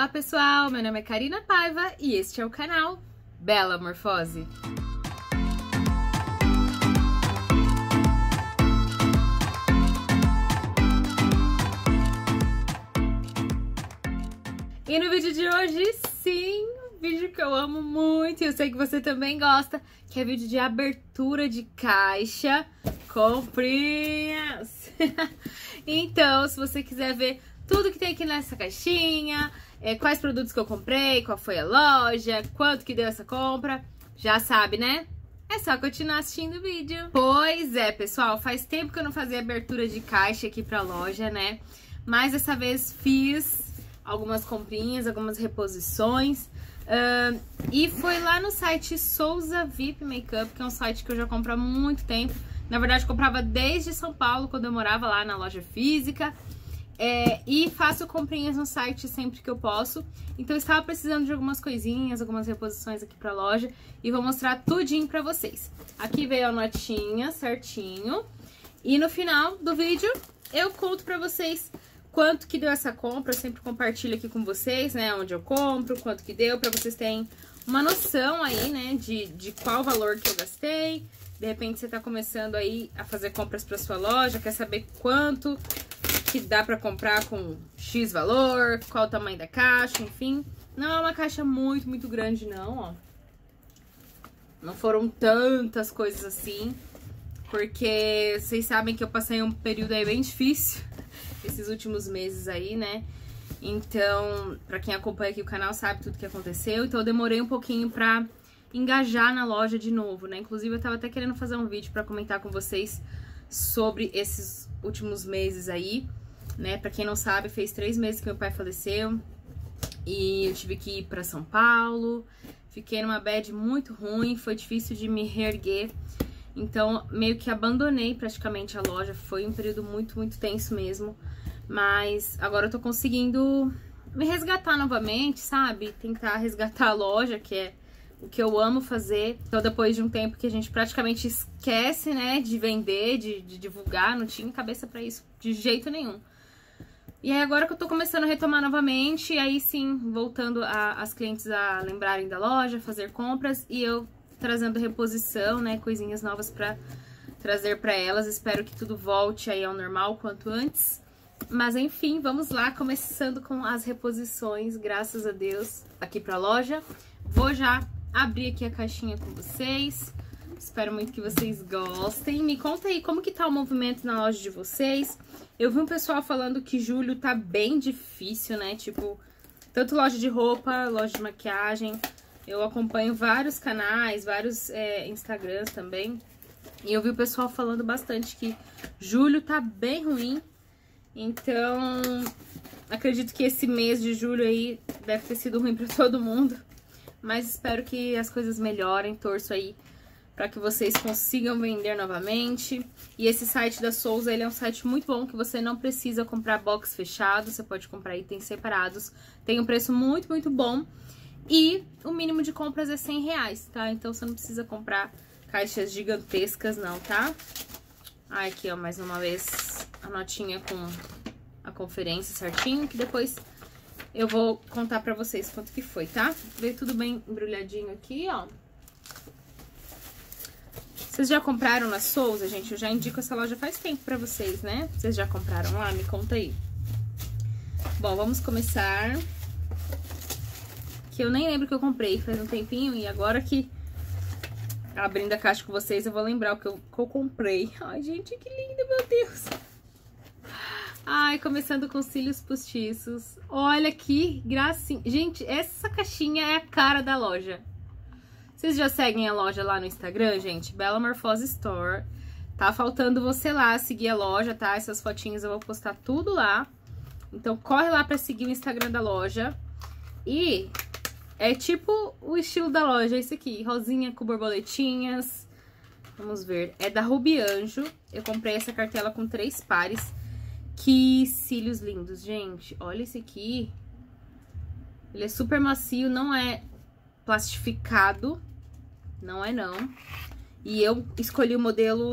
Olá pessoal, meu nome é Karina Paiva e este é o canal Bela Morfose. E no vídeo de hoje, sim, um vídeo que eu amo muito e eu sei que você também gosta, que é vídeo de abertura de caixa, comprinhas. Então, se você quiser ver tudo que tem aqui nessa caixinha, quais produtos que eu comprei, qual foi a loja, quanto que deu essa compra, já sabe, né? É só continuar assistindo o vídeo. Pois é, pessoal, faz tempo que eu não fazia abertura de caixa aqui pra loja, né? Mas dessa vez fiz algumas comprinhas, algumas reposições. E foi lá no site Souza VIP Makeup, que é um site que eu já compro há muito tempo. Na verdade, eu comprava desde São Paulo, quando eu morava lá na loja física. E faço comprinhas no site sempre que eu posso. Então eu estava precisando de algumas coisinhas, algumas reposições aqui pra loja. E vou mostrar tudinho pra vocês. Aqui veio a notinha certinho. E no final do vídeo eu conto pra vocês quanto que deu essa compra. Eu sempre compartilho aqui com vocês, né, onde eu compro, quanto que deu, pra vocês terem uma noção aí, né, de qual valor que eu gastei. De repente você tá começando aí a fazer compras pra sua loja, quer saber quanto que dá pra comprar com X valor, qual o tamanho da caixa, enfim. Não é uma caixa muito grande não, ó. Não foram tantas coisas assim, porque vocês sabem que eu passei um período aí bem difícil esses últimos meses aí, né? Então, pra quem acompanha aqui o canal sabe tudo que aconteceu. Então eu demorei um pouquinho pra engajar na loja de novo, né? Inclusive eu tava até querendo fazer um vídeo pra comentar com vocês sobre esses últimos meses aí, né? Pra quem não sabe, fez 3 meses que meu pai faleceu e eu tive que ir pra São Paulo. Fiquei numa bad muito ruim, foi difícil de me reerguer. Então, meio que abandonei praticamente a loja. Foi um período muito tenso mesmo. Mas agora eu tô conseguindo me resgatar novamente, sabe? Tentar resgatar a loja, que é o que eu amo fazer. Então, depois de um tempo que a gente praticamente esquece, né, de vender, de divulgar, não tinha cabeça pra isso de jeito nenhum. E aí, agora que eu tô começando a retomar novamente, e aí sim, voltando as clientes a lembrarem da loja, fazer compras, e eu trazendo reposição, né, coisinhas novas pra trazer pra elas. Espero que tudo volte aí ao normal quanto antes. Mas enfim, vamos lá, começando com as reposições, graças a Deus, aqui pra loja. Vou já abrir aqui a caixinha com vocês. Espero muito que vocês gostem. Me conta aí como que tá o movimento na loja de vocês. Eu vi um pessoal falando que julho tá bem difícil, né? Tipo, tanto loja de roupa, loja de maquiagem. Eu acompanho vários canais, vários Instagrams também. E eu vi o pessoal falando bastante que julho tá bem ruim. Então, acredito que esse mês de julho aí deve ter sido ruim pra todo mundo. Mas espero que as coisas melhorem, torço aí para que vocês consigam vender novamente. E esse site da Souza, ele é um site muito bom, que você não precisa comprar box fechado, você pode comprar itens separados. Tem um preço muito bom. E o mínimo de compras é R$100, tá? Então você não precisa comprar caixas gigantescas não, tá? Ah, aqui ó, mais uma vez a notinha com a conferência certinho, que depois eu vou contar pra vocês quanto que foi, tá? Veio tudo bem embrulhadinho aqui, ó. Vocês já compraram na Souza, gente? Eu já indico essa loja faz tempo pra vocês, né? Vocês já compraram lá? Me conta aí. Bom, vamos começar. Que eu nem lembro que eu comprei, faz um tempinho. E agora que abrindo a caixa com vocês, eu vou lembrar o que eu comprei. Ai, gente, que lindo, meu Deus! Ai, começando com cílios postiços. Olha que gracinha. Gente, essa caixinha é a cara da loja. Vocês já seguem a loja lá no Instagram, gente? Bela Morfose Store. Tá faltando você lá seguir a loja, tá? Essas fotinhas eu vou postar tudo lá. Então, corre lá pra seguir o Instagram da loja. E é tipo o estilo da loja, esse aqui. Rosinha com borboletinhas. Vamos ver. É da Ruby Anjo. Eu comprei essa cartela com 3 pares. Que cílios lindos, gente. Olha esse aqui. Ele é super macio, não é plastificado. Não é não. E eu escolhi o modelo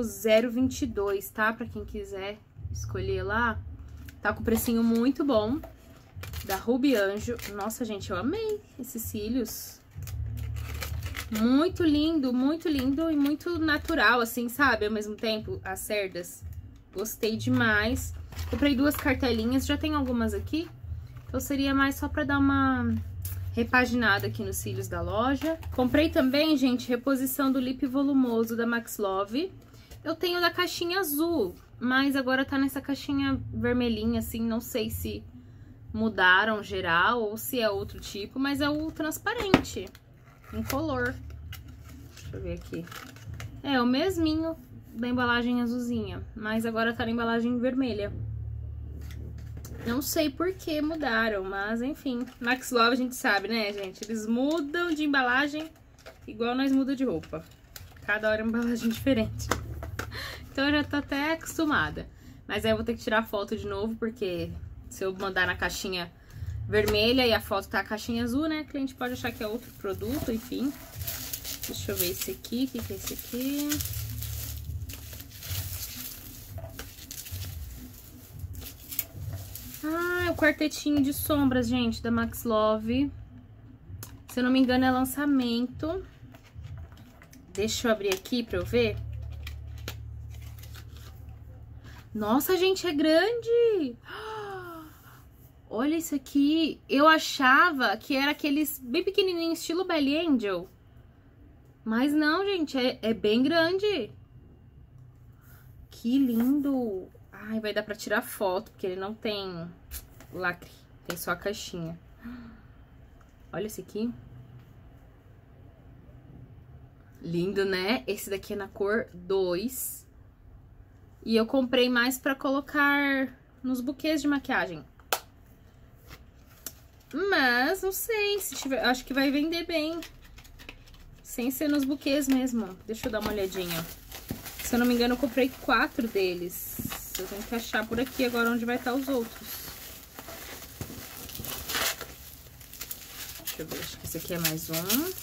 022, tá? Pra quem quiser escolher lá. Tá com precinho muito bom. da Ruby Anjo. Nossa, gente, eu amei esses cílios. Muito lindo e muito natural, assim, sabe? Ao mesmo tempo, as cerdas. Gostei demais. Comprei 2 cartelinhas, já tem algumas aqui. Então, seria mais só pra dar uma repaginada aqui nos cílios da loja. Comprei também, gente, reposição do lip volumoso da Max Love. Eu tenho da caixinha azul, mas agora tá nessa caixinha vermelhinha, assim, não sei se mudaram geral ou se é outro tipo, mas é o transparente, incolor. Deixa eu ver aqui. É o mesminho da embalagem azulzinha, mas agora tá na embalagem vermelha. Não sei por que mudaram, mas enfim. Max Love a gente sabe, né, gente? Eles mudam de embalagem igual nós mudamos de roupa. Cada hora é uma embalagem diferente. Então eu já tô até acostumada. Mas aí eu vou ter que tirar a foto de novo, porque se eu mandar na caixinha vermelha e a foto tá a caixinha azul, né? O cliente pode achar que é outro produto, enfim. Deixa eu ver esse aqui. O que que é esse aqui? Ah, é o quartetinho de sombras, gente, da Max Love. Se eu não me engano, é lançamento. Deixa eu abrir aqui pra eu ver. Nossa, gente, é grande! Olha isso aqui. Eu achava que era aqueles bem pequenininhos, estilo Belly Angel. Mas não, gente, é bem grande. Que lindo! Ai, vai dar pra tirar foto, porque ele não tem lacre. Tem só a caixinha. Olha esse aqui. Lindo, né? Esse daqui é na cor 2. E eu comprei mais pra colocar nos buquês de maquiagem. Mas, não sei, se tiver, acho que vai vender bem. Sem ser nos buquês mesmo. Deixa eu dar uma olhadinha. Se eu não me engano, eu comprei 4 deles. Eu tenho que achar por aqui agora onde vai estar os outros. Deixa eu ver, acho que esse aqui é mais um.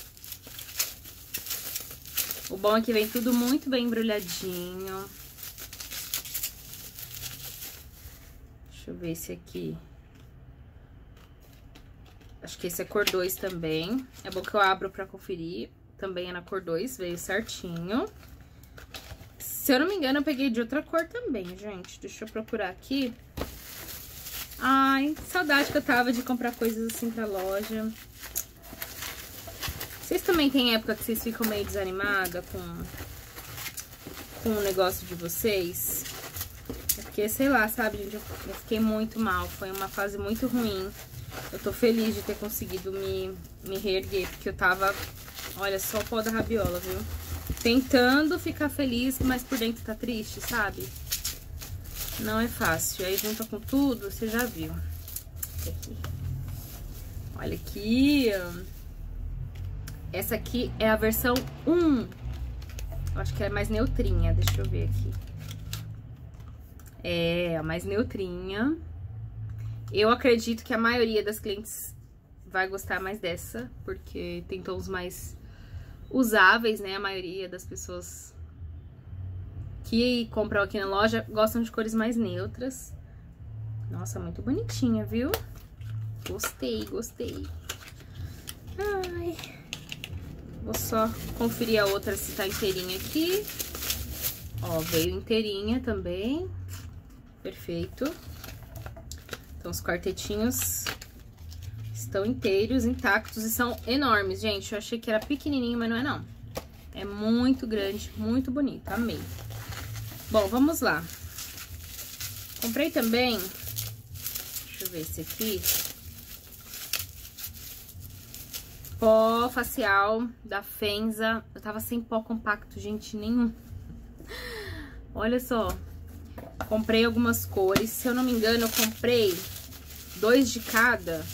O bom é que vem tudo muito bem embrulhadinho. Deixa eu ver esse aqui. Acho que esse é cor 2 também. É bom que eu abro pra conferir. Também é na cor 2, veio certinho. Se eu não me engano, eu peguei de outra cor também, gente. Deixa eu procurar aqui. Ai, saudade que eu tava de comprar coisas assim pra loja. Vocês também têm época que vocês ficam meio desanimada com o negócio de vocês? É porque, sei lá, sabe, gente, eu fiquei muito mal. Foi uma fase muito ruim. Eu tô feliz de ter conseguido me reerguer, porque eu tava, olha, só o pó da rabiola, viu? Tentando ficar feliz, mas por dentro tá triste, sabe? Não é fácil. Aí junta com tudo, você já viu. Aqui. Olha aqui. Essa aqui é a versão 1. Eu acho que é mais neutrinha, deixa eu ver aqui. É, a mais neutrinha. Eu acredito que a maioria das clientes vai gostar mais dessa, porque tem tons mais usáveis, né? A maioria das pessoas que compram aqui na loja gostam de cores mais neutras. Nossa, muito bonitinha, viu? Gostei, gostei. Ai. Vou só conferir a outra se tá inteirinha aqui. Ó, veio inteirinha também. Perfeito. Então, os quartetinhos estão inteiros, intactos e são enormes, gente. Eu achei que era pequenininho, mas não é não. É muito grande, muito bonito. Amei. Bom, vamos lá. Comprei também... Deixa eu ver esse aqui. Pó facial da Fenza. Eu tava sem pó compacto, gente, nenhum. Olha só. Comprei algumas cores. Se eu não me engano, eu comprei 2 de cada.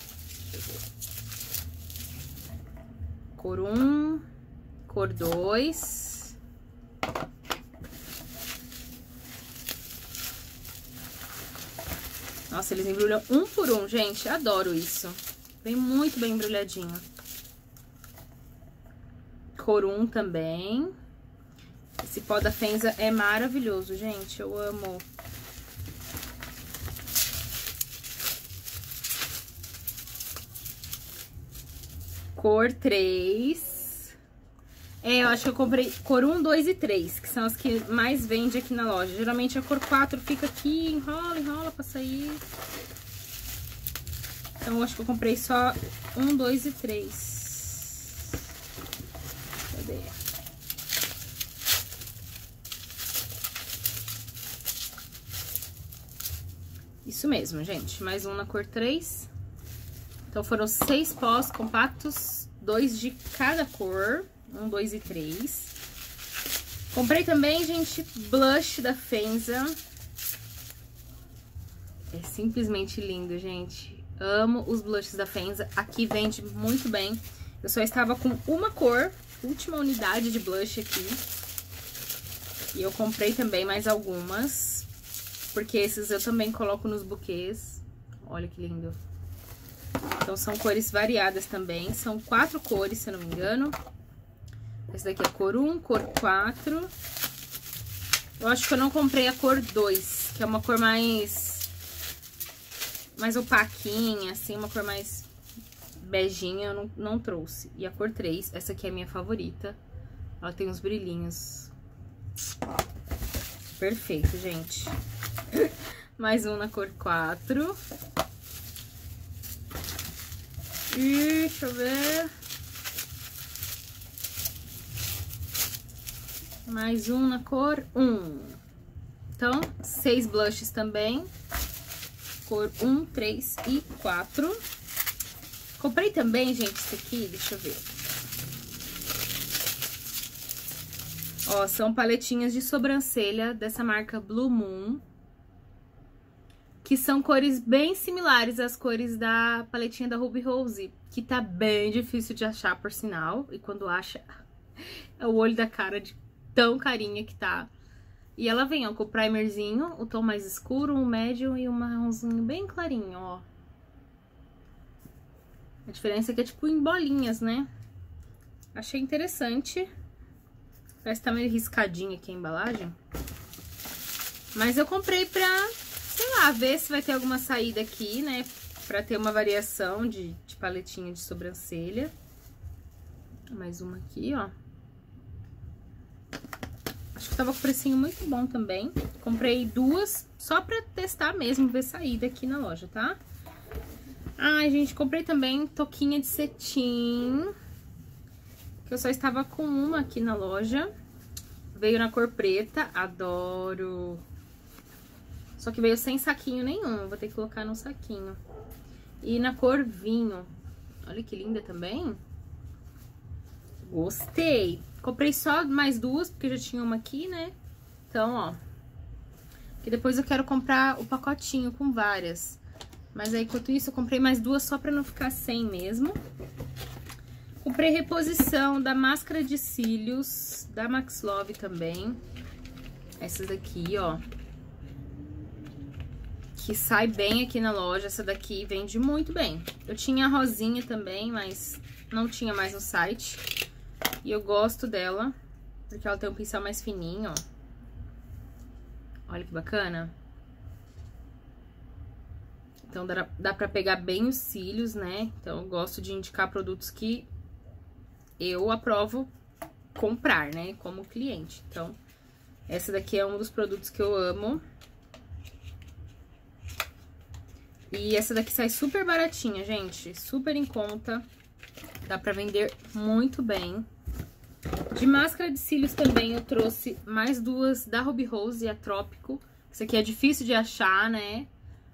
Cor 1, cor 2. Nossa, eles embrulham um por um, gente. Adoro isso. Vem muito bem embrulhadinho. Cor 1 também. Esse pó da Fenza é maravilhoso, gente. Eu amo. cor 3. Eu acho que eu comprei cor 1, 2 e 3, que são as que mais vende aqui na loja. Geralmente a cor 4 fica aqui, enrola pra sair. Então, eu acho que eu comprei só 1, 2 e 3. Cadê? Isso mesmo, gente. Mais um na cor 3. Então, foram 6 pós compactos, 2 de cada cor. 1, 2 e 3. Comprei também, gente, blush da Fenza. É simplesmente lindo, gente. Amo os blushes da Fenza. Aqui vende muito bem. Eu só estava com uma cor, última unidade de blush aqui. E eu comprei também mais algumas, porque esses eu também coloco nos buquês. Olha que lindo. Então, são cores variadas também. São 4 cores, se eu não me engano. Esse daqui é cor 1, cor 4. Eu acho que eu não comprei a cor 2, que é uma cor mais opaquinha, assim, uma cor mais beijinha, eu não trouxe. E a cor 3, essa aqui é a minha favorita. Ela tem uns brilhinhos. Perfeito, gente. Mais um na cor 4. E deixa eu ver. Mais um na cor 1. Então, 6 blushes também. Cor 1, 3 e 4. Comprei também, gente, esse aqui, deixa eu ver. Ó, são paletinhas de sobrancelha dessa marca Blue Moon. Que são cores bem similares às cores da paletinha da Ruby Rose. Que tá bem difícil de achar, por sinal. E quando acha, é o olho da cara de tão carinha que tá. E ela vem, ó, com o primerzinho, o tom mais escuro, um médio e um marronzinho bem clarinho, ó. A diferença é que é tipo em bolinhas, né? Achei interessante. Parece que tá meio riscadinho aqui a embalagem. Mas eu comprei pra, sei lá, ver se vai ter alguma saída aqui, né? Pra ter uma variação de paletinha de sobrancelha. Mais uma aqui, ó. Acho que tava com precinho muito bom também. Comprei 2 só pra testar mesmo, ver saída aqui na loja, tá? Ai, gente, comprei também touquinha de cetim. Que eu só estava com uma aqui na loja. Veio na cor preta, adoro. Só que veio sem saquinho nenhum, vou ter que colocar no saquinho. E na cor vinho. Olha que linda também. Gostei. Comprei só mais 2, porque já tinha uma aqui, né? Então, ó. Que depois eu quero comprar o pacotinho com várias. Mas aí, enquanto isso, eu comprei mais 2 só pra não ficar sem mesmo. Comprei reposição da máscara de cílios da Max Love também. Essas daqui, ó. Que sai bem aqui na loja. Essa daqui vende muito bem. Eu tinha a rosinha também, mas não tinha mais no site. E eu gosto dela, porque ela tem um pincel mais fininho, ó. Olha que bacana. Então, dá pra pegar bem os cílios, né? Então, eu gosto de indicar produtos que eu aprovo comprar, né? Como cliente. Então, essa daqui é um dos produtos que eu amo. E essa daqui sai super baratinha, gente. Super em conta. Dá pra vender muito bem. De máscara de cílios também eu trouxe mais 2 da Ruby Rose e a Trópico. Isso aqui é difícil de achar, né?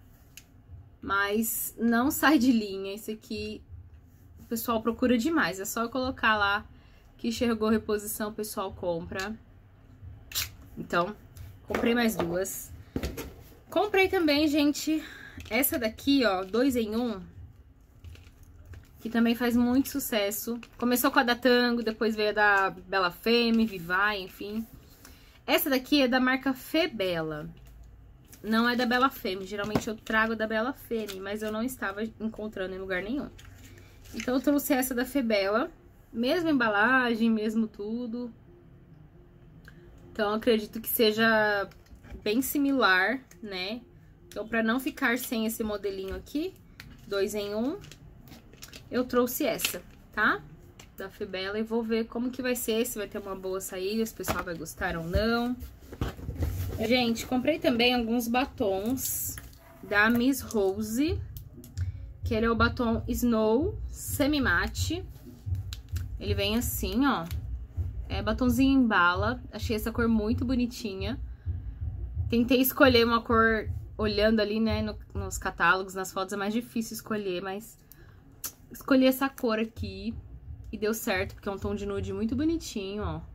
Mas não sai de linha. Esse aqui o pessoal procura demais. É só colocar lá que chegou reposição, o pessoal compra. Então, comprei mais 2. Comprei também, gente, essa daqui, ó, 2 em 1. Que também faz muito sucesso. Começou com a da Tango, depois veio a da Bella Femme, Vivai, enfim. Essa daqui é da marca Febella. Não é da Bella Femme. Geralmente eu trago da Bella Femme, mas eu não estava encontrando em lugar nenhum. Então eu trouxe essa da Febella. Mesma embalagem, mesmo tudo. Então eu acredito que seja bem similar, né? Então pra não ficar sem esse modelinho aqui, 2 em 1... eu trouxe essa. tá? Da Febela, e vou ver como que vai ser, se vai ter uma boa saída, se o pessoal vai gostar ou não. Gente, comprei também alguns batons da Miss Rose, que ele é o batom Snow Semi Matte. Ele vem assim, ó. É batonzinho em bala. Achei essa cor muito bonitinha. Tentei escolher uma cor olhando ali, né, nos catálogos, nas fotos é mais difícil escolher, mas escolhi essa cor aqui e deu certo, porque é um tom de nude muito bonitinho, ó.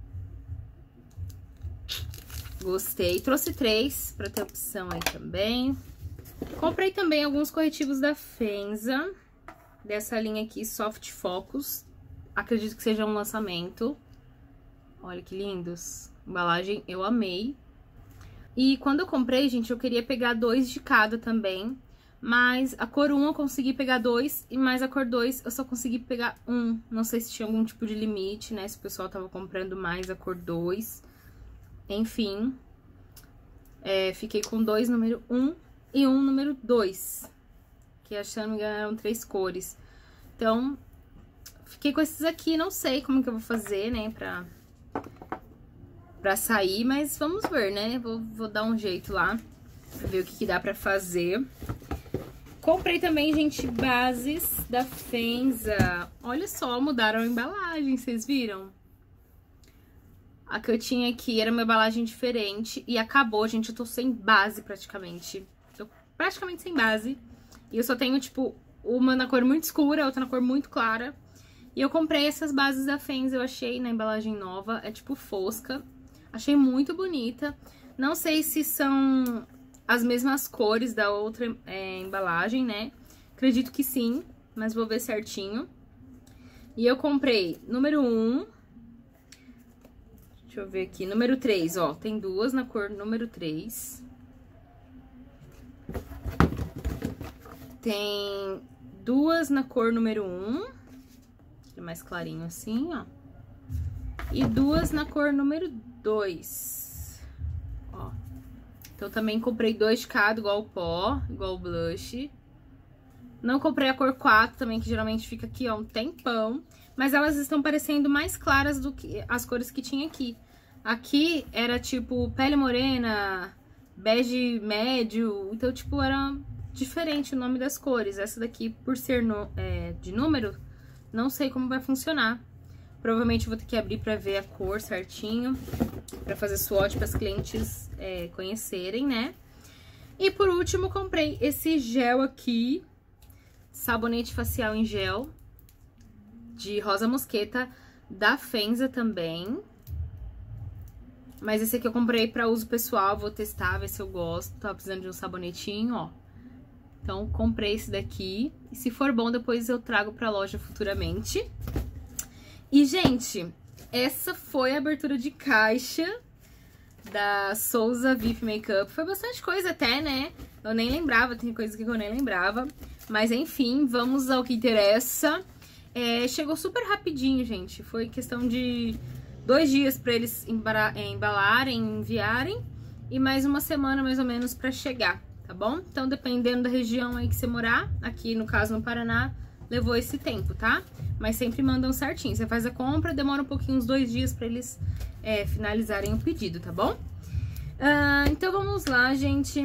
Gostei. Trouxe 3 pra ter opção aí também. Comprei também alguns corretivos da Fenza, dessa linha aqui, Soft Focus. Acredito que seja um lançamento. Olha que lindos. Embalagem eu amei. E quando eu comprei, gente, eu queria pegar 2 de cada também. Mas a cor 1 eu consegui pegar 2, e mais a cor 2 eu só consegui pegar 1. Não sei se tinha algum tipo de limite, né? Se o pessoal tava comprando mais a cor 2. Enfim. Fiquei com 2 número 1 e 1 número 2. Que, se não me engano, eram 3 cores. Então, fiquei com esses aqui. Não sei como que eu vou fazer, né? Pra sair, mas vamos ver, né? Vou dar um jeito lá. Pra ver o que dá pra fazer. Comprei também, gente, bases da Fenza. Olha só, mudaram a embalagem, vocês viram? A que eu tinha aqui era uma embalagem diferente e acabou, gente. Eu tô sem base praticamente. Tô praticamente sem base. E eu só tenho, tipo, uma na cor muito escura, outra na cor muito clara. E eu comprei essas bases da Fenza, eu achei na embalagem nova. É tipo fosca. Achei muito bonita. Não sei se são as mesmas cores da outra embalagem, né? Acredito que sim, mas vou ver certinho. E eu comprei número 1. Deixa eu ver aqui. Número 3, ó. Tem 2 na cor número 3. Tem 2 na cor número 1. É mais clarinho assim, ó. E 2 na cor número 2. Ó. Então, também comprei 2 de cada, igual o pó, igual o blush. Não comprei a cor 4 também, que geralmente fica aqui, ó, um tempão. Mas elas estão parecendo mais claras do que as cores que tinha aqui. Aqui era, tipo, pele morena, bege médio. Então, tipo, era diferente o nome das cores. Essa daqui, por ser de número, não sei como vai funcionar. Provavelmente vou ter que abrir pra ver a cor certinho, pra fazer swatch para as clientes conhecerem, né? E por último, comprei esse gel aqui, sabonete facial em gel, de rosa mosqueta, da Fenza também. Mas esse aqui eu comprei pra uso pessoal, vou testar, ver se eu gosto. Tava precisando de um sabonetinho, ó. Então, comprei esse daqui. E se for bom, depois eu trago pra loja futuramente. E, gente, essa foi a abertura de caixa da Souza VIP Makeup. Foi bastante coisa até, né? Eu nem lembrava, tem coisa que eu nem lembrava. Mas, enfim, vamos ao que interessa. Chegou super rapidinho, gente. Foi questão de 2 dias pra eles embalarem, enviarem. E mais uma semana, mais ou menos, pra chegar, tá bom? Então, dependendo da região aí que você morar, aqui no caso no Paraná, levou esse tempo, tá? Mas sempre mandam certinho. Você faz a compra, demora um pouquinho, uns 2 dias pra eles finalizarem o pedido, tá bom? Então vamos lá, gente.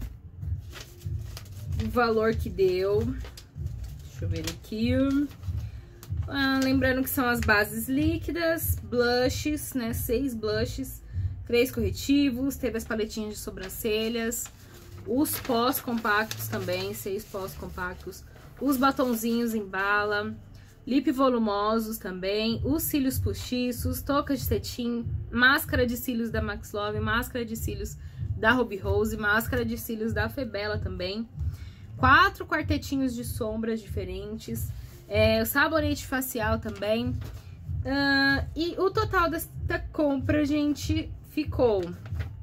O valor que deu. Deixa eu ver aqui. Lembrando que são as bases líquidas, blushes, né? 6 blushes, 3 corretivos, teve as paletinhas de sobrancelhas, os pós compactos também, 6 pós compactos, os batonzinhos em bala, lip volumosos também, os cílios postiços, toucas de cetim, máscara de cílios da Max Love, máscara de cílios da Ruby Rose, máscara de cílios da Febela também, 4 quartetinhos de sombras diferentes, o sabonete facial também. E o total desta compra, gente, ficou R$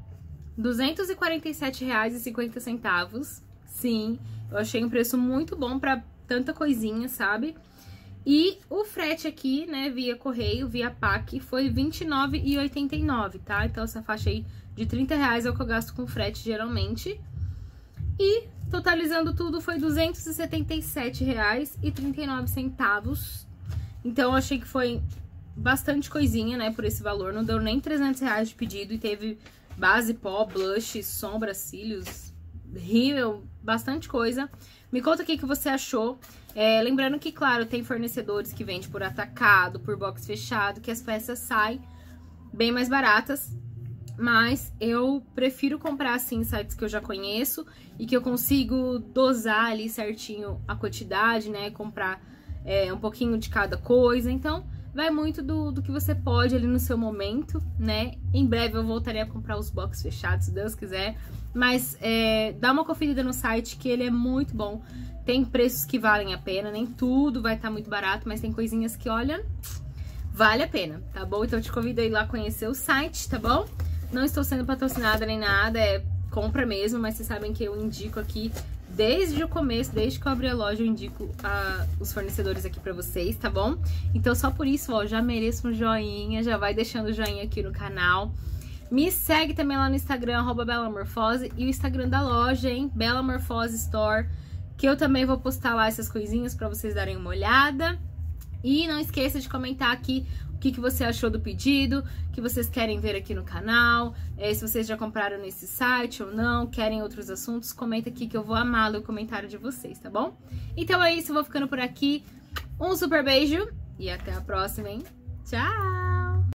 247,50. Sim, eu achei um preço muito bom pra tanta coisinha, sabe? E o frete aqui, né, via correio, via PAC, foi R$ 29,89, tá? Então, essa faixa aí de R$ 30 é o que eu gasto com frete, geralmente. E, totalizando tudo, foi R$ 277,39. Então eu achei que foi bastante coisinha, né, por esse valor. Não deu nem R$300 de pedido e teve base, pó, blush, sombra, cílios, rímel, bastante coisa. Me conta o que você achou. Lembrando que, claro, tem fornecedores que vendem por atacado, por box fechado, que as peças saem bem mais baratas. Mas eu prefiro comprar, assim, sites que eu já conheço e que eu consigo dosar ali certinho a quantidade, né? Comprar um pouquinho de cada coisa. Então, vai muito do que você pode ali no seu momento, né? Em breve eu voltarei a comprar os box fechados, se Deus quiser. Mas dá uma conferida no site que ele é muito bom. Tem preços que valem a pena, nem tudo vai estar muito barato, mas tem coisinhas que, olha, vale a pena, tá bom? Então eu te convido a ir lá conhecer o site, tá bom? Não estou sendo patrocinada nem nada, é compra mesmo, mas vocês sabem que eu indico aqui desde o começo, desde que eu abri a loja, eu indico os fornecedores aqui pra vocês, tá bom? Então só por isso, ó, já mereço um joinha, já vai deixando o joinha aqui no canal. Me segue também lá no Instagram, @belamorfose, e o Instagram da loja, hein? Bela Morfose Store, que eu também vou postar lá essas coisinhas pra vocês darem uma olhada. E não esqueça de comentar aqui o que você achou do pedido, o que vocês querem ver aqui no canal, se vocês já compraram nesse site ou não, querem outros assuntos, comenta aqui que eu vou amar o comentário de vocês, tá bom? Então é isso, eu vou ficando por aqui. Um super beijo e até a próxima, hein? Tchau!